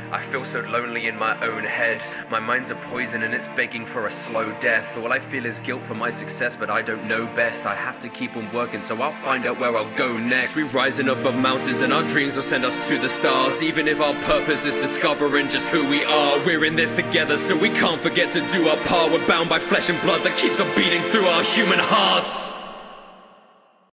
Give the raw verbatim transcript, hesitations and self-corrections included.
I feel so lonely in my own head. My mind's a poison and it's begging for a slow death. All I feel is guilt for my success, but I don't know best. I have to keep on working, so I'll find out where I'll go next. We rising above mountains and our dreams will send us to the stars. Even if our purpose is discovering just who we are, we're in this together, so we can't forget to do our part. We're bound by flesh and blood that keeps on beating through our human hearts.